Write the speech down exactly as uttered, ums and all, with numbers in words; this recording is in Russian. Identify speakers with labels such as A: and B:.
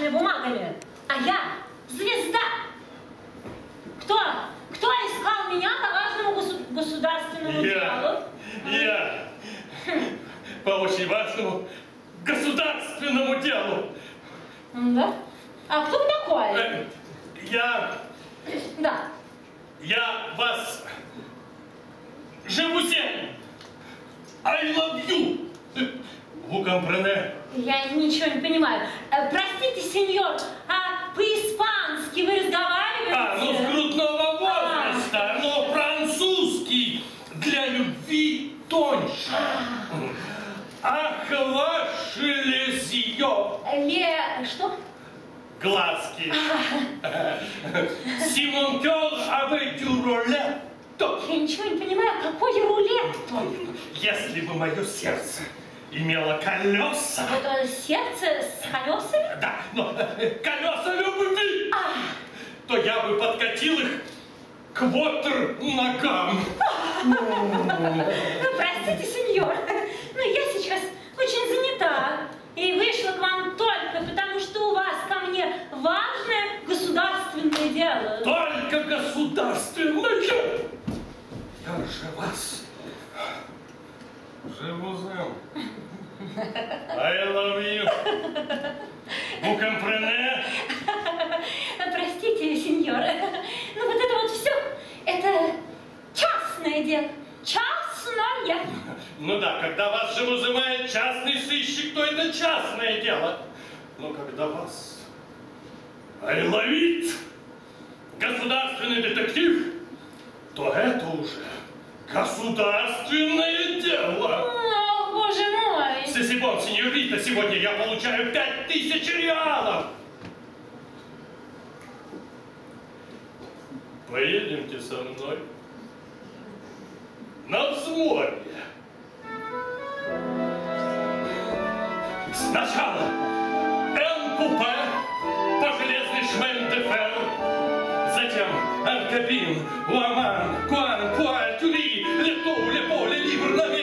A: вашими бумагами, а я звезда. Кто? Кто искал меня по важному госу государственному
B: я,
A: делу?
B: Я. По очень важному государственному делу.
A: Да? А кто вы такой?
B: Я...
A: Да.
B: Я вас... Живусен! I love you! Vous comprenez?
A: Я ничего не понимаю. Простите, сеньор, а по-испански вы разговариваете?
B: А, ну с грудного возраста, а. но французский для любви тоньше. Ах, ваши лезьё!
A: Ле... что?
B: Глазки. Симон Кёр, avec du рулет.
A: Я ничего не понимаю, какой рулет?
B: Если бы мое сердце имело колеса...
A: Это сердце с колесами?
B: Да, но колеса любви! А. То я бы подкатил их к вотер ногам.
A: Простите, сеньор, но я сейчас очень занята. И вышла к вам только потому, что у вас ко мне важное государственное дело.
B: Только государственное? Я же вас живу зам. I love you. Vous comprenez?
A: Простите, сеньор, но вот это вот все, это частное дело. Частное.
B: Ну да, когда вас же вызывает частный сыщик, то это частное дело. Но когда вас ловит государственный детектив, то это уже государственное дело.
A: О, боже мой.
B: Сесибон, сеньорита, сегодня я получаю пять тысяч реалов. Поедемте со мной на взморье. Сначала Эн-купе по железной шмен-де-фер, затем Эн-кабин, Уаман, Куан, Пуаль, Тюри, Лето, Лепо, Ле-Ливр,